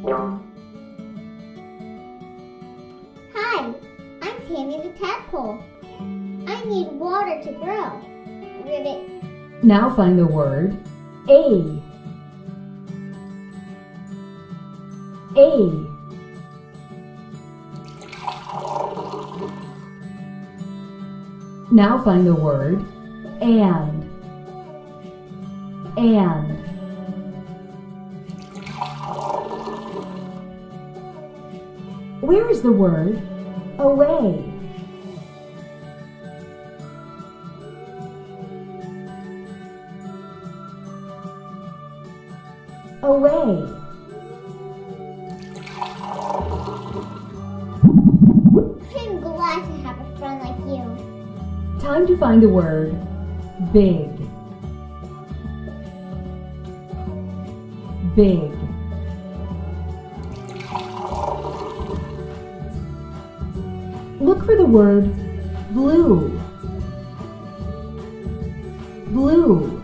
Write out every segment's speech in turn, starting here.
Hi, I'm Tammy the Tadpole. I need water to grow. Ribbit. Now find the word A. A. Now find the word and. And. Where is the word away? Away. I'm glad to have a friend like you. Time to find the word big. Big. Look for the word blue. Blue.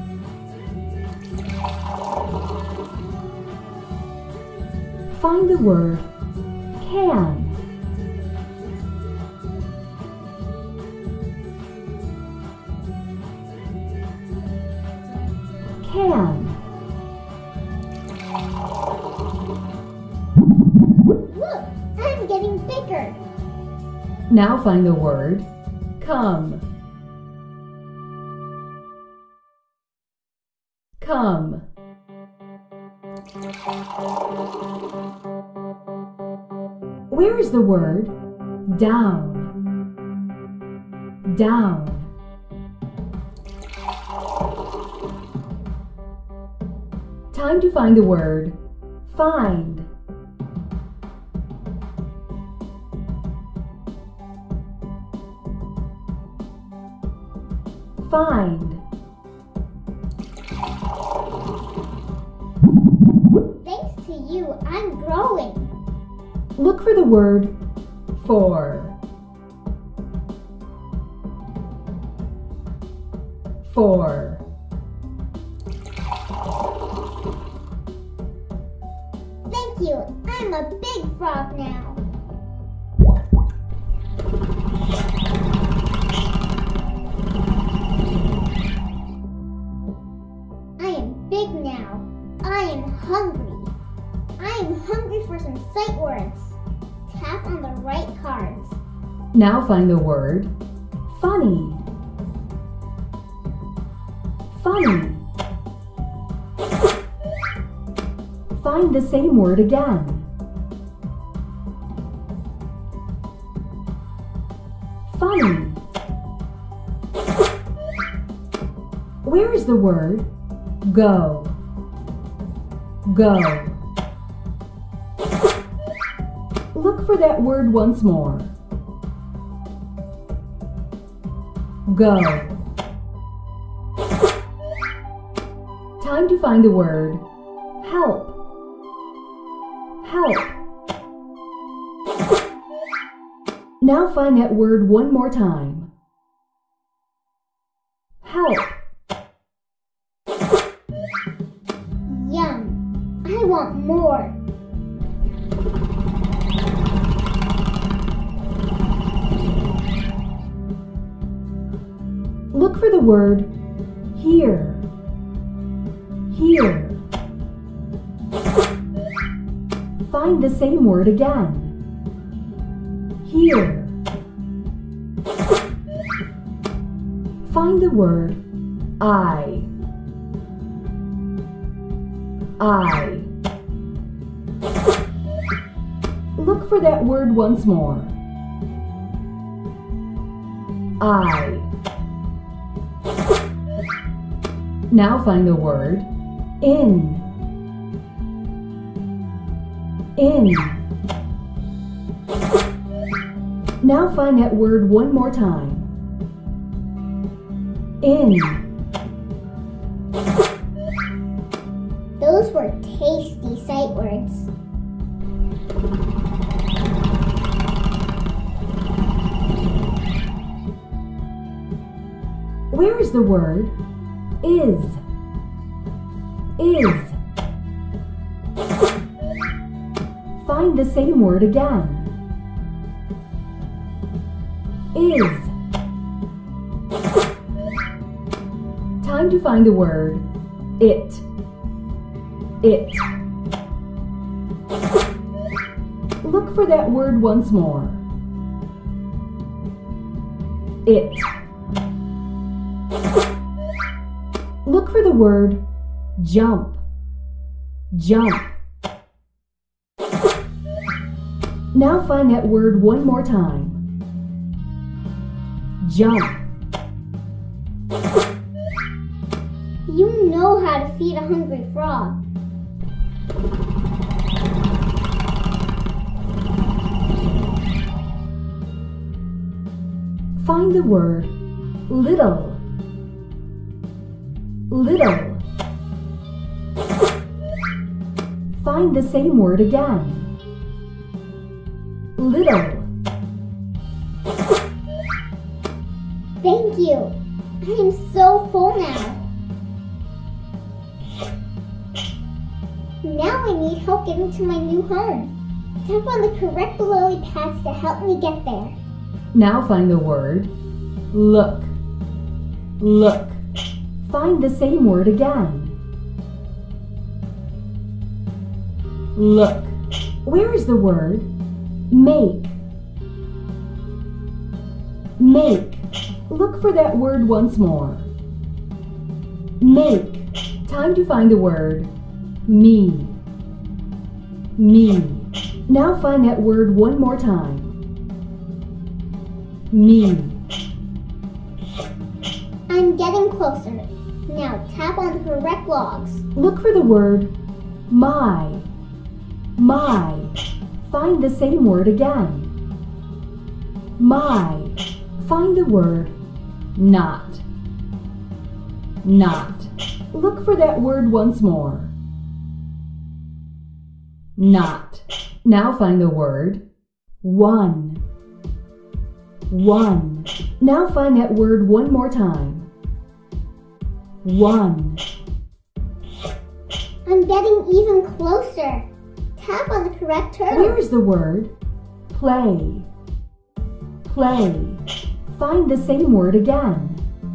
Find the word can. Can. Look, I'm getting bigger. Now find the word come. Come. Where is the word down? Down. Time to find the word find. Find. Thanks to you, I'm growing. Look for the word for. For. Thank you, I'm a big frog now. I am big now. I am hungry. I am hungry for some sight words. Tap on the right cards. Now find the word funny. Funny. Find the same word again. Funny. Where is the word go? Go. Look for that word once more. Go. Time to find the word help. Help. Now find that word one more time. Help. Yum. I want more. Look for the word here. Here. Find the same word again. Here. Find the word I. I. Look for that word once more. I. Now find the word in. In. Now find that word one more time. In. Those were tasty sight words. Where is the word is? Is. Find the same word again. Is. Time to find the word it. It. Look for that word once more. It. Look for the word jump. Jump. Now find that word one more time. Jump. You know how to feed a hungry frog. Find the word little. Little. Find the same word again. Little. Thank you. I am so full now. Now I need help getting to my new home. Tap on the correct lily pads to help me get there. Now find the word look. Look. Find the same word again. Look. Where is the word make? Make. Look for that word once more. Make. Time to find the word me. Me. Now find that word one more time. Me. I'm getting closer. Now tap on the correct logs. Look for the word my. My. Find the same word again. My. Find the word not. Not. Look for that word once more. Not. Now find the word one. One. Now find that word one more time. One. I'm getting even closer. Tap on the correct turtle. Where is the word play? Play. Find the same word again.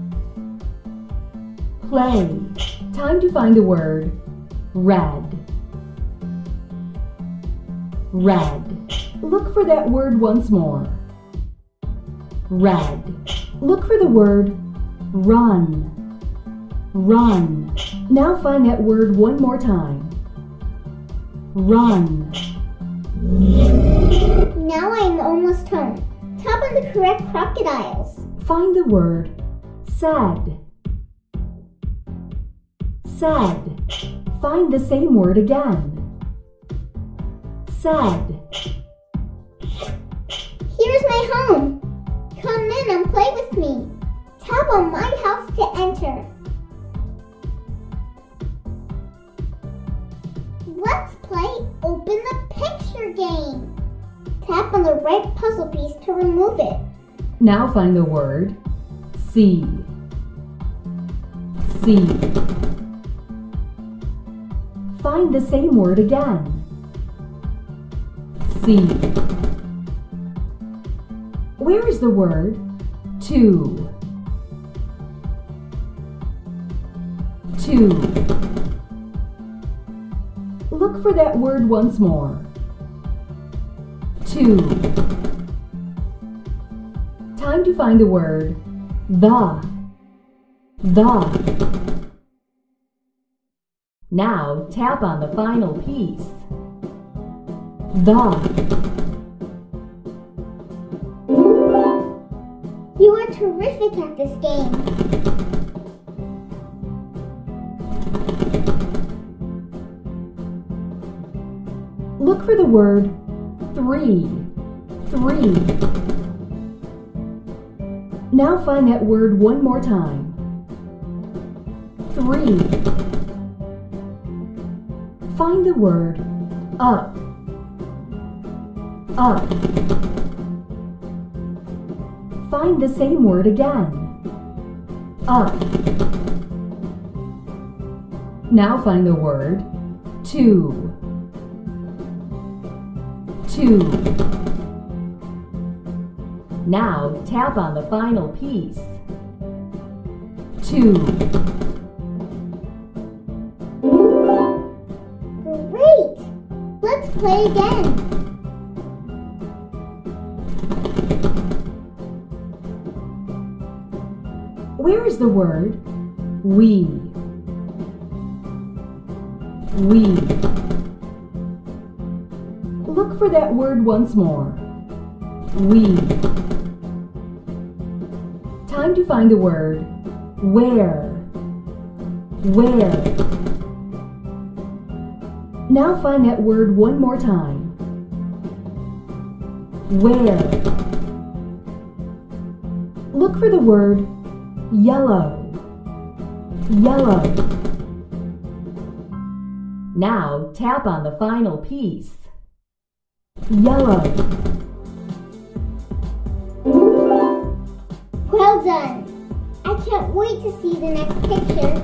Play. Time to find the word red. Red. Look for that word once more. Red. Look for the word run. Run. Now find that word one more time. Run. Now I am almost home. Tap on the correct crocodiles. Find the word sad. Sad. Find the same word again. Sad. Here's my home. Come in and play with me. Tap on my house to enter. Let's play Open the Picture game. Tap on the right puzzle piece to remove it. Now find the word see. See. Find the same word again. See. Where is the word to? To. Look for that word once more. To. Time to find the word the. The. Now tap on the final piece. The. You are terrific at this game. Look for the word three. Three. Now find that word one more time. Three. Find the word up. Up. Find the same word again. Up. Now find the word to. 2. Now tap on the final piece. 2. Great! Let's play again. Where is the word we? We. Look for that word once more. We. Time to find the word where. Where. Now find that word one more time. Where. Look for the word yellow. Yellow. Now tap on the final piece. Yellow. Well done. I can't wait to see the next picture.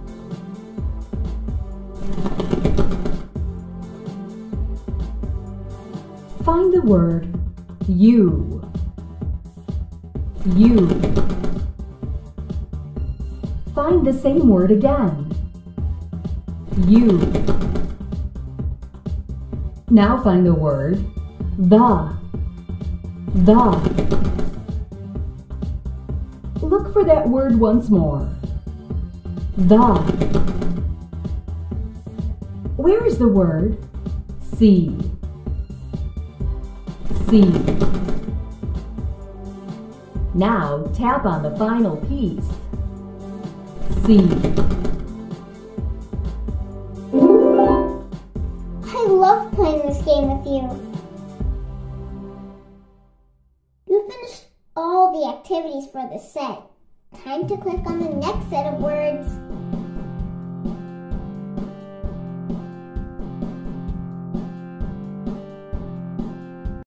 Find the word you. You. Find the same word again. You. Now find the word the. The. Look for that word once more. The. Where is the word see? See. Now tap on the final piece. See. I love playing this game with you. You finished all the activities for the set. Time to click on the next set of words.